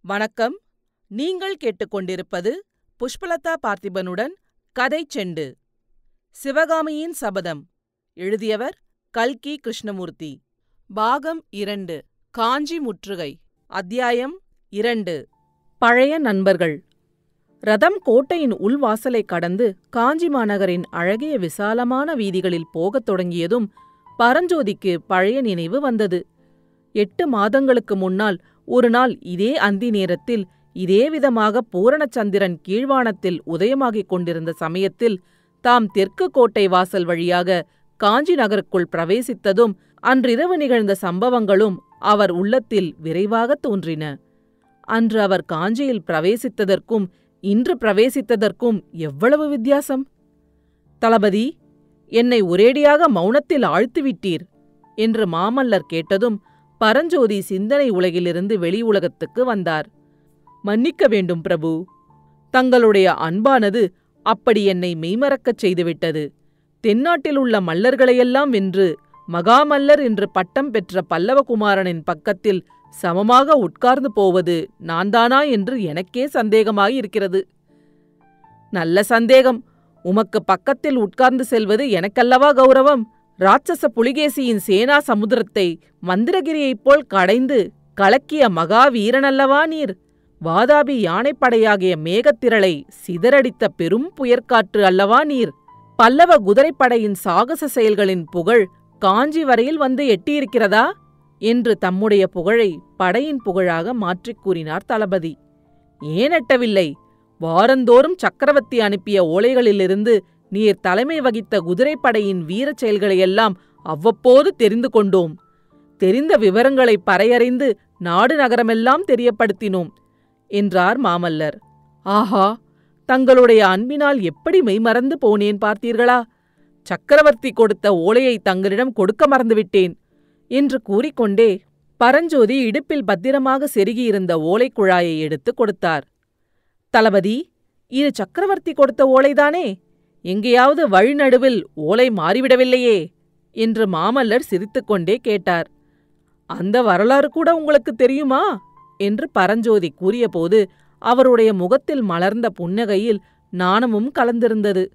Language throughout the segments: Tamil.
வணக்கம். நீங்கள் கேட்டுக்கொண்டிருப்பது புஷ்பலதா பார்த்திபனுடன் கதை செண்டு. சிவகாமியின் சபதம். எழுதியவர் கல்கி கிருஷ்ணமூர்த்தி. பாகம் 2. காஞ்சி முற்றுகை. அத்தியாயம் 2. பழைய நண்பர்கள். ரதம் கோட்டையின் உள்வாசலை கடந்து காஞ்சி மாநகரின் அழகிய விசாலமான வீதிகளில் போகத் தொடங்கியதும் பரஞ்சோதிக்கு பழைய நினைவு வந்தது. 8 மாதங்களுக்கு முன்னால் ஒரு நாள் இதே அந்தி நேரத்தில் இதே விதமாக பூரணச்சந்திரன் கீழ்வானத்தில் உதயமாகிக் கொண்டிருந்த சமயத்தில் தாம் தெற்கு கோட்டை வாசல் வழியாக காஞ்சி நகருக்குள் பிரவேசித்ததும் அன்றிரவு நிகழ்ந்த சம்பவங்களும் அவர் உள்ளத்தில் விரைவாக தோன்றின. அன்று அவர் காஞ்சியில் பிரவேசித்ததற்கும் இன்று பிரவேசித்ததற்கும் எவ்வளவு வித்தியாசம்! தளபதி, என்னை ஒரேடியாக மௌனத்தில் ஆழ்த்திவிட்டீர் என்று மாமல்லர் கேட்டதும் பரஞ்சோதி சிந்தனை உலகிலிருந்து வெளி உலகத்துக்கு வந்தார். மன்னிக்க வேண்டும் பிரபு. தங்களுடைய அன்பானது அப்படி என்னை மெய்மறக்கச் செய்துவிட்டது. தென்னாட்டில் உள்ள மல்லர்களையெல்லாம் வென்று மகாமல்லர் என்று பட்டம் பெற்ற பல்லவகுமாரனின் பக்கத்தில் சமமாக உட்கார்ந்து போவது நான்தானா என்று எனக்கே சந்தேகமாயிருக்கிறது. நல்ல சந்தேகம். உமக்கு பக்கத்தில் உட்கார்ந்து செல்வது எனக்கல்லவா கௌரவம்? ராட்சச புலிகேசியின் சேனா சமுத்திரத்தை மந்திரகிரியைப் போல் கடைந்து கலக்கிய மகாவீரனல்லவா நீர்? வாதாபி யானைப்படையாகிய மேகத்திரளை சிதறடித்த பெரும் புயற்காற்று அல்லவா நீர்? பல்லவ குதிரைப்படையின் சாகச செயல்களின் புகழ் காஞ்சி வரையில் வந்து எட்டியிருக்கிறதா என்று தம்முடைய புகழை படையின் புகழாக மாற்றிக் கூறினார் தளபதி. ஏன் எட்டவில்லை? வாரந்தோறும் சக்கரவர்த்தி அனுப்பிய ஓலைகளிலிருந்து நீர் தலைமை வகித்த குதிரைப்படையின் வீரச் செயல்களையெல்லாம் அவ்வப்போது தெரிந்து கொண்டோம். தெரிந்த விவரங்களை பறையறிந்து நாடு நகரமெல்லாம் தெரியப்படுத்தினோம் என்றார் மாமல்லர். ஆஹா, தங்களுடைய அன்பினால் எப்படி மெய்மறந்து போனேன் பார்த்தீர்களா? சக்கரவர்த்தி கொடுத்த ஓலையை தங்களிடம் கொடுக்க மறந்துவிட்டேன் என்று கூறிக்கொண்டே பரஞ்சோதி இடுப்பில் பத்திரமாக செருகியிருந்த ஓலைக் குழாயை எடுத்து கொடுத்தார். தளபதி, இது சக்கரவர்த்தி கொடுத்த ஓலைதானே? எங்கேயாவது வழிநடுவில் ஓலை மாறிவிடவில்லையே என்று மாமல்லர் சிரித்துக்கொண்டே கேட்டார். அந்த வரலாறு கூட உங்களுக்கு தெரியுமா என்று பரஞ்சோதி கூறியபோது அவருடைய முகத்தில் மலர்ந்த புன்னகையில் நாணமும் கலந்திருந்தது.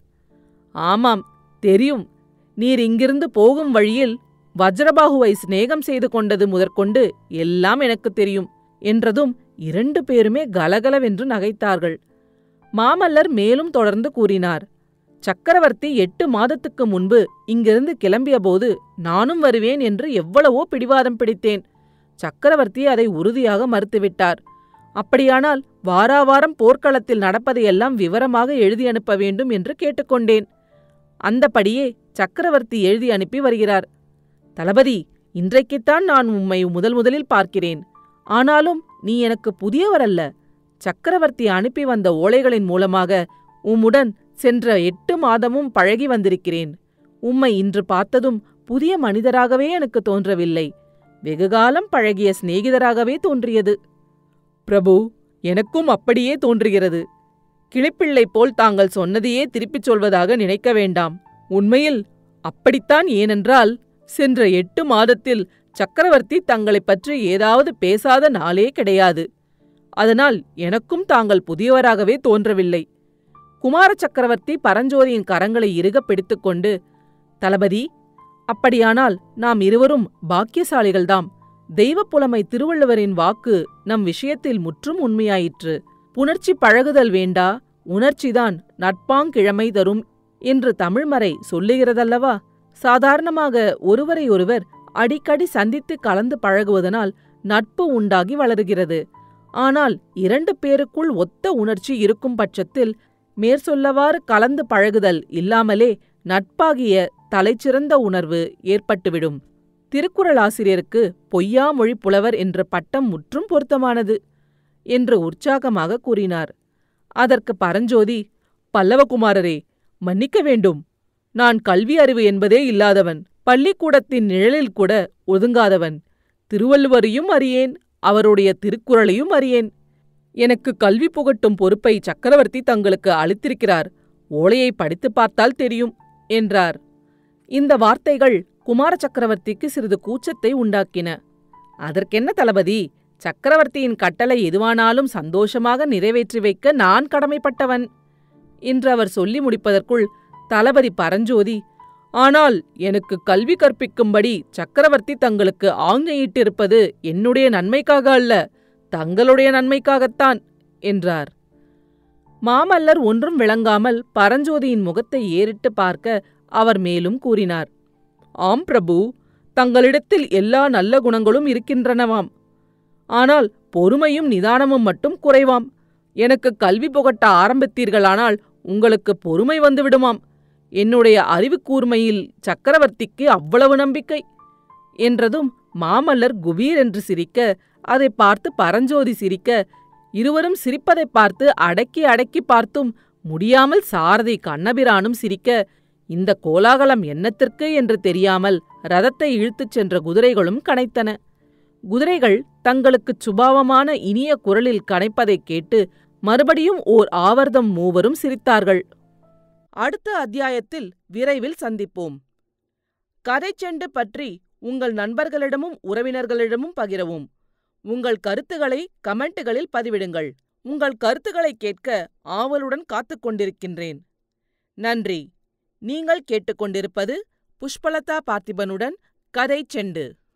ஆமாம், தெரியும். நீர் இங்கிருந்து போகும் வழியில் வஜ்ரபாகுவை சிநேகம் செய்து கொண்டது முதற்கொண்டு எல்லாம் எனக்கு தெரியும் என்றதும் 2 பேருமே கலகலவென்று நகைத்தார்கள். மாமல்லர் மேலும் தொடர்ந்து கூறினார். சக்கரவர்த்தி 8 மாதத்துக்கு முன்பு இங்கிருந்து கிளம்பியபோது நானும் வருவேன் என்று எவ்வளவோ பிடிவாதம் பிடித்தேன். சக்கரவர்த்தி அதை உறுதியாக மறுத்துவிட்டார். அப்படியானால் வாராவாரம் போர்க்களத்தில் நடப்பதையெல்லாம் விவரமாக எழுதி அனுப்ப வேண்டும் என்று கேட்டுக்கொண்டேன். அந்தபடியே சக்கரவர்த்தி எழுதி அனுப்பி வருகிறார். தளபதி, இன்றைக்குத்தான் நான் உம்மை முதலில் பார்க்கிறேன். ஆனாலும் நீ எனக்கு புதியவரல்ல. சக்கரவர்த்தி அனுப்பி வந்த ஓலைகளின் மூலமாக உம்முடன் சென்ற 8 மாதமும் பழகி வந்திருக்கிறேன். உம்மை இன்று பார்த்ததும் புதிய மனிதராகவே எனக்கு தோன்றவில்லை. வெகுகாலம் பழகிய சிநேகிதராகவே தோன்றியது. பிரபு, எனக்கும் அப்படியே தோன்றுகிறது. கிளிப்பிள்ளை போல் தாங்கள் சொன்னதையே திருப்பிச் சொல்வதாக நினைக்க வேண்டாம். உண்மையில் அப்படித்தான். ஏனென்றால் சென்ற 8 மாதத்தில் சக்கரவர்த்தி தங்களைப் பற்றி ஏதாவது பேசாத நாளே கிடையாது. அதனால் எனக்கும் தாங்கள் புதியவராகவே தோன்றவில்லை. குமார சக்கரவர்த்தி பரஞ்சோதியின் கரங்களை இறுகப் பிடித்துக்கொண்டு, தளபதி, அப்படியானால் நாம் இருவரும் பாக்கியசாலிகள்தாம். தெய்வப்புலமை திருவள்ளுவரின் வாக்கு நம் விஷயத்தில் முற்றும் உண்மையாயிற்று. புணர்ச்சி பழகுதல் வேண்டா, உணர்ச்சிதான் நட்பாங்கிழமை தரும் என்று தமிழ்மறை சொல்லுகிறதல்லவா? சாதாரணமாக ஒருவரை ஒருவர் அடிக்கடி சந்தித்து கலந்து பழகுவதனால் நட்பு உண்டாகி வளருகிறது. ஆனால் 2 பேருக்குள் ஒத்த உணர்ச்சி இருக்கும் பட்சத்தில் மேற்சொல்லவாறு கலந்து பழகுதல் இல்லாமலே நட்பாகிய தலைச்சிறந்த உணர்வு ஏற்பட்டுவிடும். திருக்குறளாசிரியருக்கு பொய்யாமொழி புலவர் என்ற பட்டம் முற்றும் பொருத்தமானது என்று உற்சாகமாக கூறினார். அதற்கு பரஞ்சோதி, பல்லவகுமாரரே, மன்னிக்க வேண்டும். நான் கல்வி அறிவு என்பதே இல்லாதவன். பள்ளிக்கூடத்தின் நிழலில் கூட ஒதுங்காதவன். திருவள்ளுவரையும் அறியேன், அவருடைய திருக்குறளையும் அறியேன். எனக்கு கல்வி புகட்டும் பொறுப்பை சக்கரவர்த்தி தங்களுக்கு அளித்திருக்கிறார். ஓலையை படித்துப் பார்த்தால் தெரியும் என்றார். இந்த வார்த்தைகள் குமார சக்கரவர்த்திக்கு சிறிது கூச்சத்தை உண்டாக்கின. அதற்கென்ன தளபதி, சக்கரவர்த்தியின் கட்டளை எதுவானாலும் சந்தோஷமாக நிறைவேற்றி வைக்க நான் கடமைப்பட்டவன் என்று அவர் சொல்லி முடிப்பதற்குள் தளபதி பரஞ்சோதி, ஆனால் எனக்கு கல்வி கற்பிக்கும்படி சக்கரவர்த்தி தங்களுக்கு ஆஞ்ஞையிட்டிருப்பது என்னுடைய நன்மைக்காக அல்ல, தங்களுடைய நன்மைக்காகத்தான் என்றார். மாமல்லர் ஒன்றும் விளங்காமல் பரஞ்சோதியின் முகத்தை ஏறிட்டு பார்க்க அவர் மேலும் கூறினார், ஆம் பிரபு, தங்களிடத்தில் எல்லா நல்ல குணங்களும் இருக்கின்றனவாம். ஆனால் பொறுமையும் நிதானமும் மட்டும் குறைவாம். எனக்கு கல்வி புகட்ட ஆரம்பித்தீர்களானால் உங்களுக்கு பொறுமை வந்துவிடுமாம். என்னுடைய அறிவு கூர்மையில் சக்கரவர்த்திக்கு அவ்வளவு நம்பிக்கை என்றதும் மாமல்லர் குபீர் என்று சிரிக்க, அதை பார்த்து பரஞ்சோதி சிரிக்க, இருவரும் சிரிப்பதைப் பார்த்து அடக்கி அடக்கி பார்த்தும் முடியாமல் சாரதி கண்ணபிரானும் சிரிக்க, இந்த கோலாகலம் என்னத்திற்கு என்று தெரியாமல் ரதத்தை இழுத்துச் சென்ற குதிரைகளும் கனைத்தன. குதிரைகள் தங்களுக்குச் சுபாவமான இனிய குரலில் கனைப்பதைக் கேட்டு மறுபடியும் ஓர் ஆவர்த்தம் மூவரும் சிரித்தார்கள். அடுத்த அத்தியாயத்தில் விரைவில் சந்திப்போம். கதைச்செண்டு பற்றி உங்கள் நண்பர்களிடமும் உறவினர்களிடமும் பகிரவும். உங்கள் கருத்துக்களை கமெண்ட்டுகளில் பதிவிடுங்கள். உங்கள் கருத்துக்களை கேட்க ஆவலுடன் காத்துக் கொண்டிருக்கின்றேன். நன்றி. நீங்கள் கேட்டுக்கொண்டிருப்பது புஷ்பலதா பார்த்திபனுடன் கதைச்செண்டு.